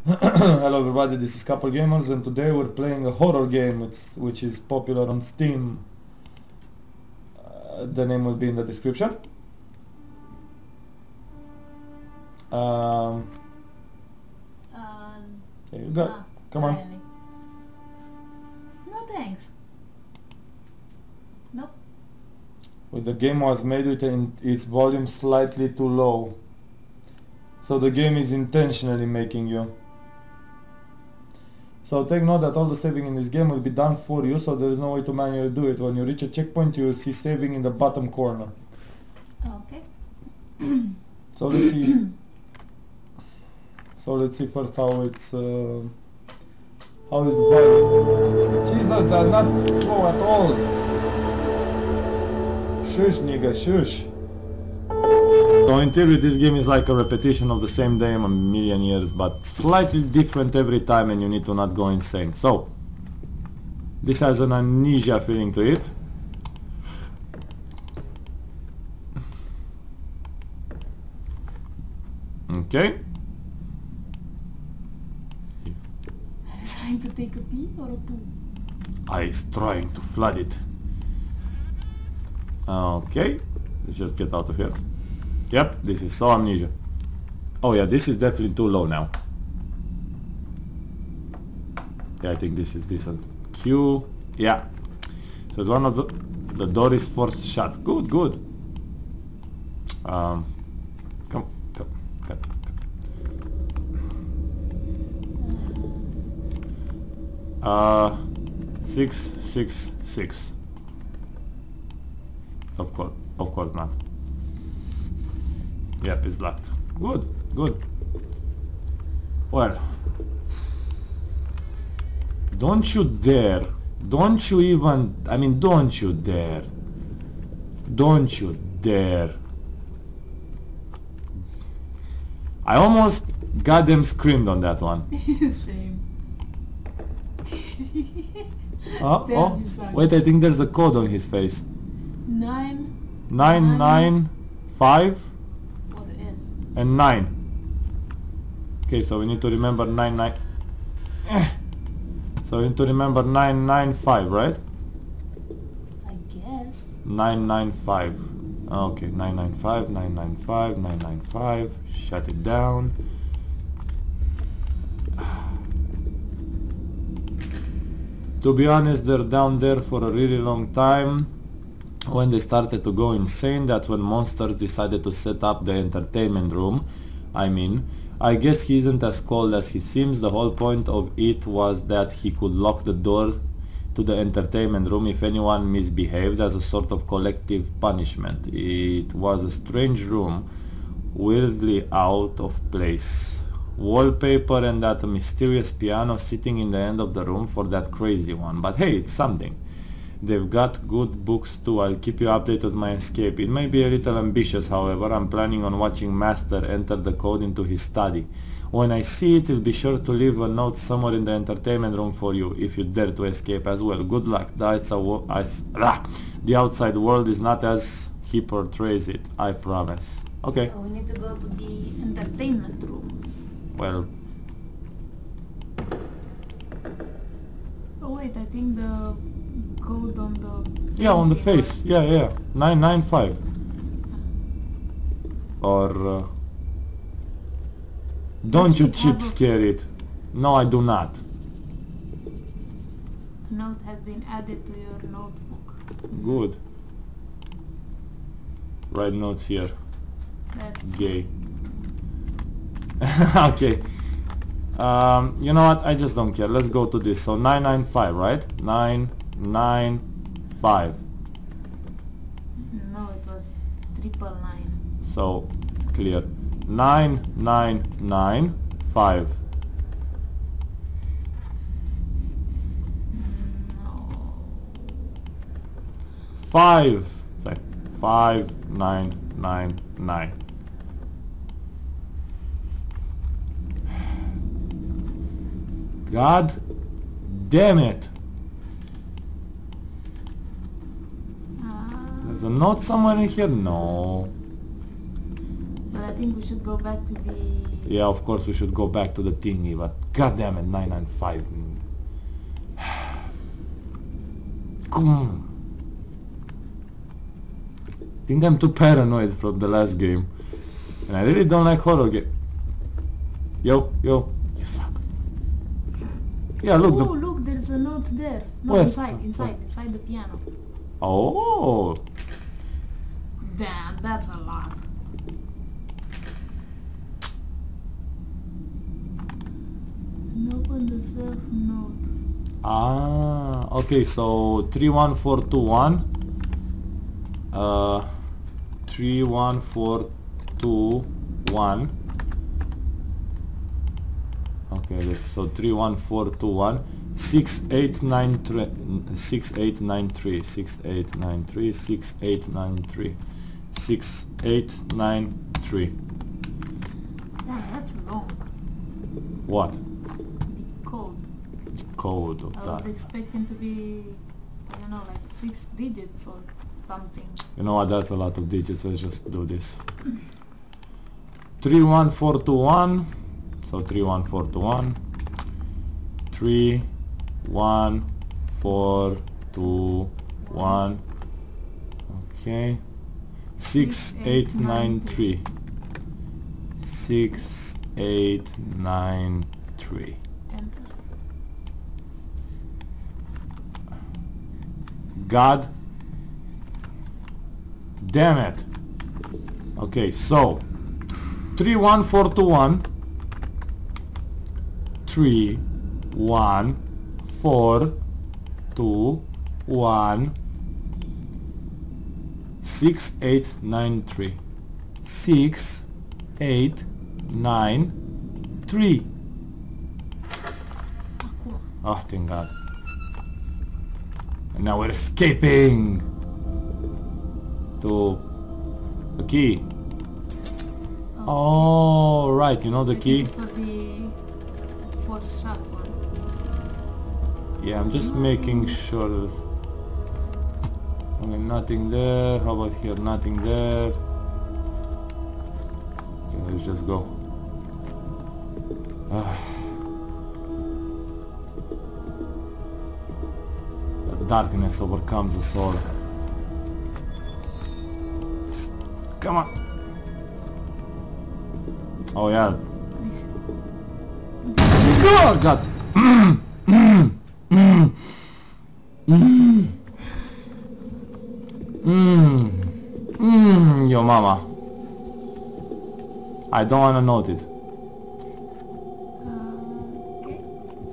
Hello everybody, this is Couple Gamers and today we're playing a horror game which is popular on Steam. The name will be in the description. Here you go. Come on. Really? No thanks. Nope. Well, the game was made with its volume slightly too low. So the game is intentionally making you. So take note that all the saving in this game will be done for you, so there is no way to manually do it. When you reach a checkpoint you will see saving in the bottom corner. Okay. So let's see. So let's see first how it's how is volume. Jesus, that's not slow at all. Shush nigga, shush. So in theory this game is like a repetition of the same game a million years, but slightly different every time and you need to not go insane. So this has an amnesia feeling to it. Okay. Are you trying to take a pee or a poo? I is trying to flood it. Okay, let's just get out of here. Yep, this is so amnesia. Oh yeah, this is definitely too low now. Yeah, I think this is decent. Q, yeah. So it's one of the door is forced shut. Good, good. Come. 666. Of course not. Yep, it's locked. Good, good. Well, don't you dare. Don't you even, I mean, don't you dare. Don't you dare. I almost goddamn screamed on that one. Same. Oh, wait, I think there's a code on his face. 995 What it is? and 9. Okay, so we need to remember 99. So we need to remember 995, right? I guess. 995. Okay, 995, 995, 995. Shut it down. To be honest, they're down there for a really long time. When they started to go insane, that's when Monsters decided to set up the entertainment room. I guess he isn't as cold as he seems. The whole point of it was that he could lock the door to the entertainment room if anyone misbehaved, as a sort of collective punishment. It was a strange room, weirdly out of place. Wallpaper and that mysterious piano sitting in the end of the room for that crazy one. But hey, it's something. They've got good books too. I'll keep you updated with my escape. It may be a little ambitious, however. I'm planning on watching Master enter the code into his study. When I see it, I'll be sure to leave a note somewhere in the entertainment room for you, if you dare to escape as well. Good luck. The outside world is not as he portrays it, I promise. Okay. So we need to go to the entertainment room. Well, Oh wait, I think the code on the... yeah, on the face. Yeah, yeah. 995. Or... don't you cheap scare it. No, I do not. A note has been added to your notebook. Good. Write notes here. That's Gay. Okay. You know what? I just don't care. Let's go to this. So 995, right? 995. No, it was 999. So clear. 9995. No. 5. It's like 5999. God damn it. There's a note somewhere in here? No. But I think we should go back to the... Yeah, of course we should go back to the thingy, but god damn it, 995. Come on. I think I'm too paranoid from the last game. And I really don't like horror game. Yo, you suck. Yeah, look. Oh, look, there's a note there. No, Where? inside the piano. Oh. Damn, that's a lot. And open the self note. Ah, okay, so 31421. 31421. Okay, so 31421 6893 6893 6893 6893 6893. Yeah, that's long. What? The code. Code of I was that. expecting to be, I don't know, like 6 digits or something. You know what, that's a lot of digits, let's just do this. 31421. So 31421. 31421. Okay. 6893. 6893. Enter. God damn it. Okay, so 31421 31421 6893 6893. Cool. Oh, thank God. And now we're escaping to the key. Oh, right, you know the I think key? it's for the force shot one. Yeah, I'm just making sure there's... Okay, nothing there. How about here? Nothing there. Okay, let's just go. The darkness overcomes us all. Just, come on. Oh yeah. This. Oh God. Your mama. I don't wanna note it. Okay.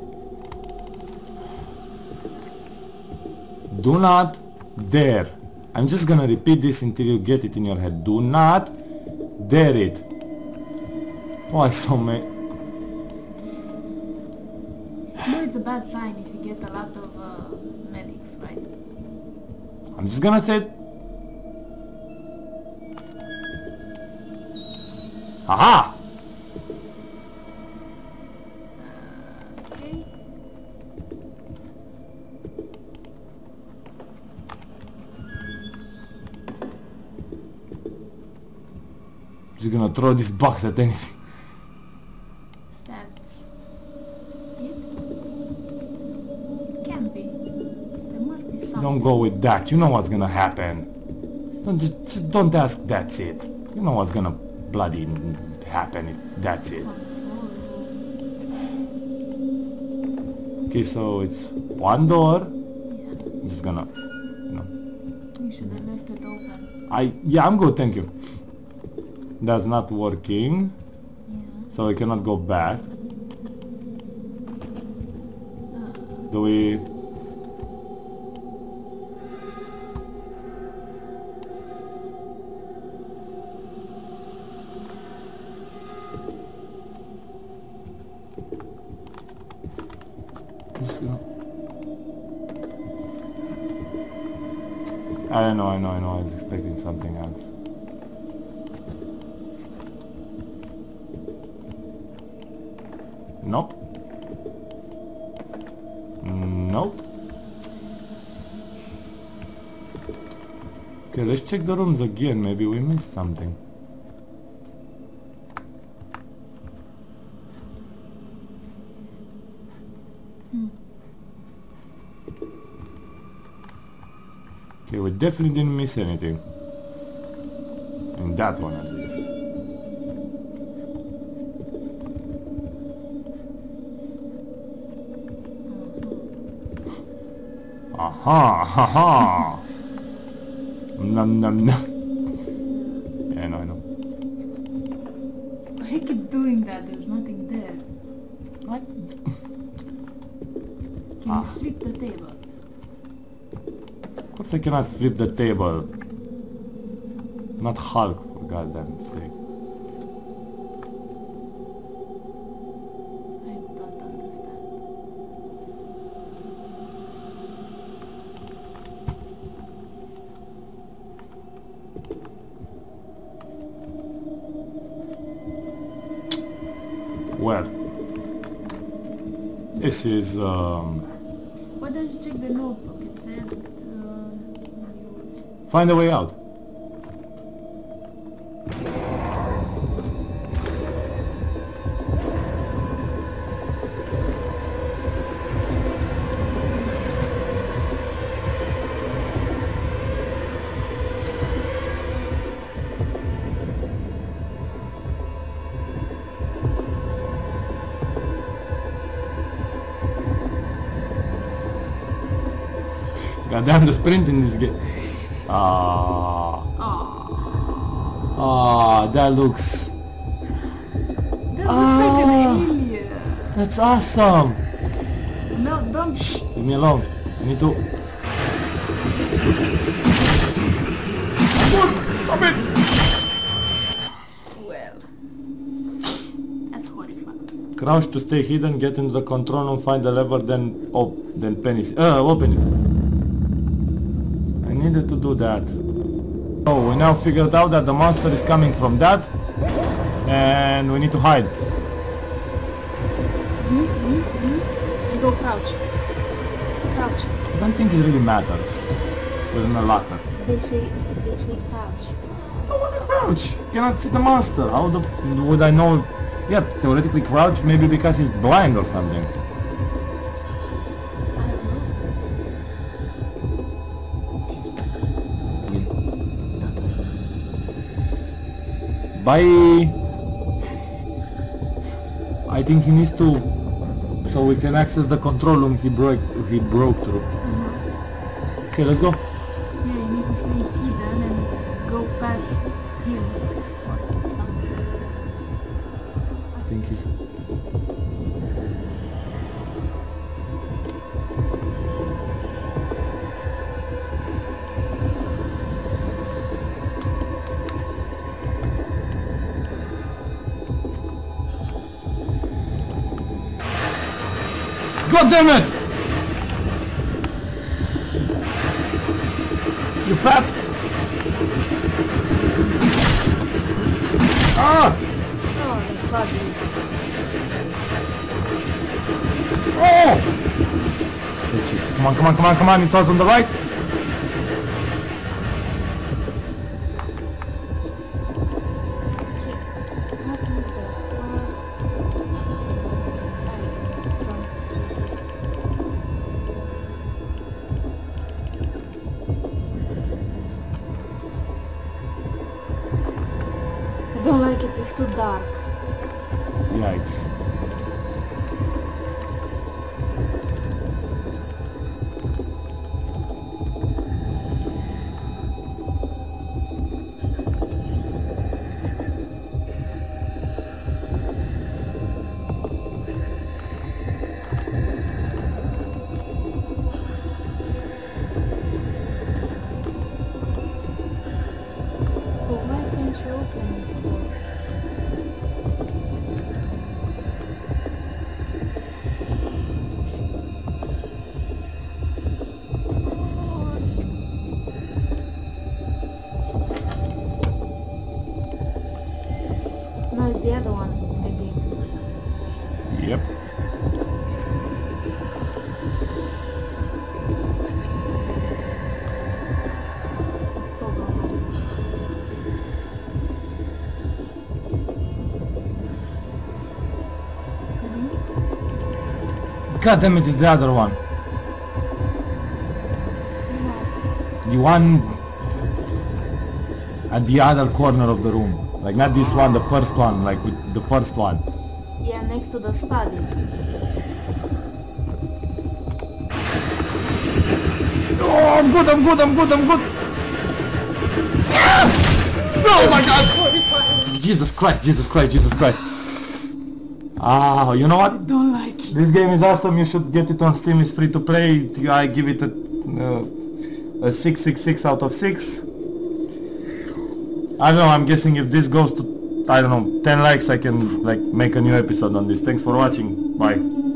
Do not dare. I'm just gonna repeat this until you get it in your head. Do not dare it. Why so many? No, it's a bad sign if you get a lot of medics, right? I'm just gonna say it. Aha! Okay. Just gonna throw this box at anything. That's it. It can't be. There must be something. Don't go with that. You know what's gonna happen. Don't just don't ask. That's it. You know what's gonna bloody happen. That's it. Okay, so it's one door. Yeah. I'm just gonna, You should have left it open. yeah, I'm good. Thank you. That's not working, Yeah. so we cannot go back. Do we? Just gonna... I know. I was expecting something else. Nope. Nope. Okay, let's check the rooms again. Maybe we missed something. Okay, we definitely didn't miss anything. In that one at least. Aha! Haha! Nom nom nom. Yeah, I know. I keep doing that, there's nothing there. What? Can you flip the table? Of course I cannot flip the table. Not Hulk, for goddamn sake. I don't understand. Well, this is Why don't you check the notebook? It said find a way out. Goddamn the sprint in this game. That looks... that looks like an alien. That's awesome! No, don't. Leave me alone. I need to... Stop it! Well, that's horrifying. Crouch to stay hidden, get into the control room, find the lever, then open it. I needed to do that. So we now figured out that the monster is coming from that, and we need to hide. And go crouch. Crouch. I don't think it really matters. We're in a locker. They say crouch. I want to crouch! Cannot see the monster. How would I know? Yeah, theoretically crouch, maybe because he's blind or something. Bye! I think he needs to... so we can access the control room he broke through. Okay, let's go. Yeah, you need to stay hidden and go past him or something. I think he's... God damn it! You fat! Ah! Oh, that's ugly. Oh! Shit. Come on, it's us on the right! Okay, what is that? I don't like it, it's too dark. Yeah, it's... But why can't you open it? No, it's the other one, I think. Yep. Hold on. God damn it, it's the other one. No. The one at the other corner of the room. Like not this one, the first one, like with the first one. Yeah, next to the study. Oh, I'm good, I'm good, I'm good, I'm good. Ah! Oh my god! Jesus Christ, Jesus Christ, Jesus Christ. Ah, you know what? Don't like it. This game is awesome, you should get it on Steam, it's free to play. I give it a 666 out of 6. I don't know, I'm guessing if this goes to, I don't know, 10 likes I can like make a new episode on this. Thanks for watching, bye.